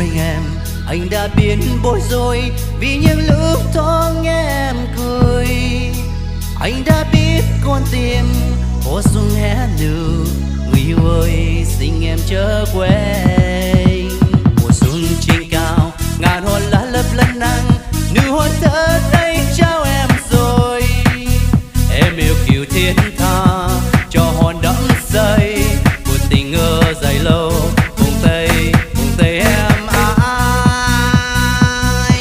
quanh em, anh đã biến bối rối vì những lúc thoáng em cười. Anh đã biết con tim hồ xuống hé nụ, người yêu ơi xin em chớ quên. Mùa xuân trên cao ngàn hoa lá lấp lánh nắng, nụ hôn thơ đây trao em rồi. Em yêu kiều thiên tha cho hòn đắm say, một tình ngơ dài lâu cùng tay em ai.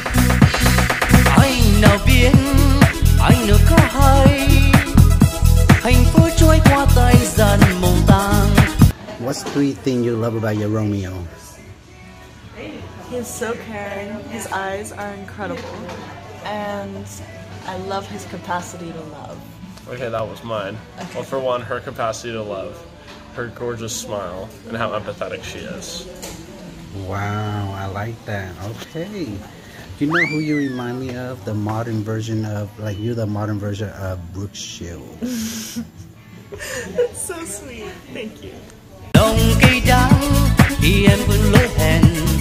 Anh nào biết anh nữa có hay, hạnh phúc trôi qua tay dần mộng tang. What's three things you love about your Romeo? He's so caring, his eyes are incredible, and I love his capacity to love. Okay, that was mine. Okay. Well, for one, her capacity to love, her gorgeous smile, and how empathetic she is. Wow, I like that. Okay. You know who you remind me of? The modern version of, like, you're the modern version of Brooke Shields. That's so sweet. Thank you. Lòng cây đắng khi em vẫn lối hẹn,